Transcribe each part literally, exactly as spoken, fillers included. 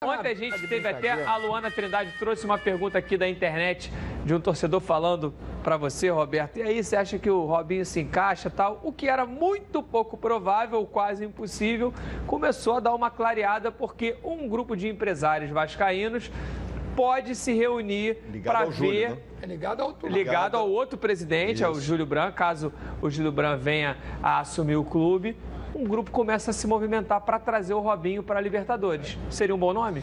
ontem a gente teve até a Luana Trindade trouxe uma pergunta aqui da internet de um torcedor falando para você, Roberto. E aí, você acha que o Robinho se encaixa tal? O que era muito pouco provável, quase impossível, começou a dar uma clareada porque um grupo de empresários vascaínos pode se reunir para ver... Júlio, né? É ligado ao outro. Ligado ao outro presidente, Isso. ao Júlio Branco, caso o Júlio Branco venha a assumir o clube, um grupo começa a se movimentar para trazer o Robinho para a Libertadores. Seria um bom nome?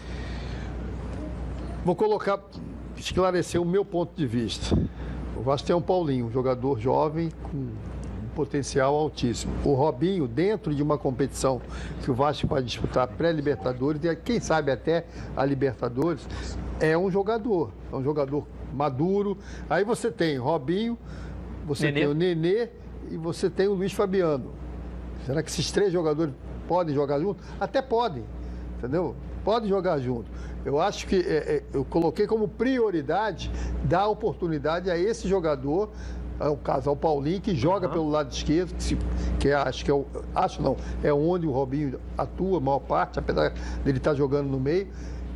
Vou colocar, esclarecer o meu ponto de vista. O Vasco tem um Paulinho, um jogador jovem com um potencial altíssimo. O Robinho, dentro de uma competição que o Vasco vai disputar pré-Libertadores, e quem sabe até a Libertadores, é um jogador, é um jogador maduro. Aí você tem Robinho, você Nenê. tem o Nenê e você tem o Luiz Fabiano. Será que esses três jogadores podem jogar junto? Até podem, entendeu? Podem jogar junto. Eu acho que é, é, eu coloquei como prioridade dar oportunidade a esse jogador, é o caso ao Paulinho, que joga uhum. pelo lado esquerdo, que, se, que é, acho que é o, acho não, é onde o Robinho atua a maior parte, apesar dele estar jogando no meio.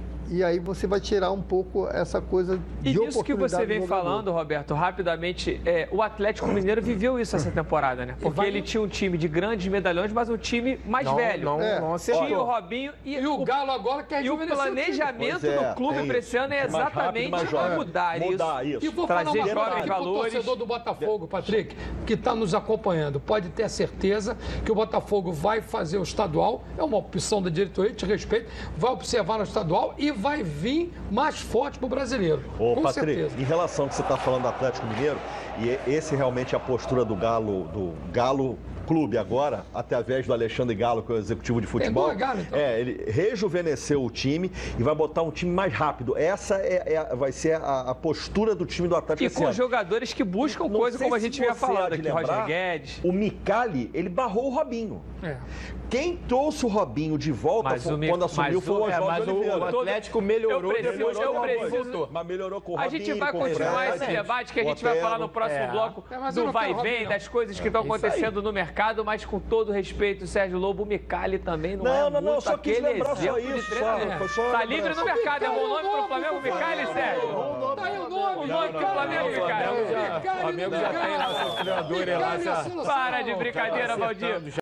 E aí você vai tirar um pouco essa coisa de e oportunidade. E isso que você vem falando, Roberto, rapidamente, é, o Atlético Mineiro viveu isso essa temporada, né? Porque ele tinha um time de grandes medalhões, mas um time mais não, velho. Não, é. não Tinha o Robinho e, e o Galo agora quer E o planejamento do é, clube é para esse ano é exatamente mais rápido, mais mudar, mudar isso. isso. E vou Trazer falar uma jovens coisa aqui valores. pro torcedor do Botafogo, Patrick, que está nos acompanhando. Pode ter certeza que o Botafogo vai fazer o estadual, é uma opção da diretoria, te respeito, vai observar no estadual e vai vir mais forte para o brasileiro. Ô, com Patrick, certeza. em relação ao que você está falando do Atlético Mineiro, e esse realmente é a postura do Galo, do Galo Clube agora, através do Alexandre Galo, que é o executivo de futebol. É, Galo, então. é ele rejuvenesceu o time e vai botar um time mais rápido. Essa é, é vai ser a, a postura do time do Atlético. E com ano. jogadores que buscam Não coisa como a gente vinha falando aqui, lembrar, Roger Guedes. O Micali, ele barrou o Robinho. É. Quem trouxe o Robinho de volta Mas foi, o Mi- quando assumiu mas foi o o- é, Oswaldo Mas o, Oliveira. o Atlético melhorou, Eu preciso- melhorou eu depois preciso- voltou. Mas melhorou com o A Robinho, gente vai com o continuar Fred, esse debate que a gente Otero. vai falar no próximo É. bloco É, mas eu do não vai e quero vem, Robinho, das coisas que estão isso aí. acontecendo no mercado, mas com todo respeito, Sérgio Lobo, o Micali também não, Não, é não, não, muito só quis aquele lembrar só exemplo de isso, treinador. só, foi só Tá lembrar livre no só. mercado, é bom nome Micali, pro Flamengo, o Micali, Sérgio? Tá aí o nome, O nome pro Flamengo, Micali. O Flamengo já tem lá seus treinadores lá. Micali é a solução. Para de brincadeira, Valdir.